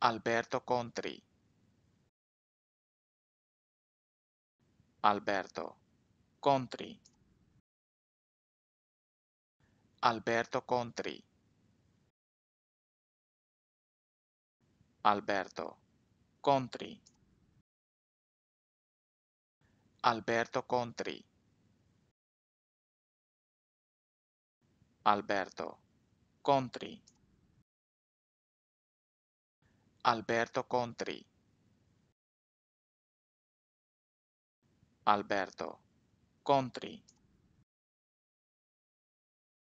Alberto Contri, Alberto Contri, Alberto Contri, Alberto Contri, Alberto Contri, Alberto Contri, Alberto Contri, Alberto Contri.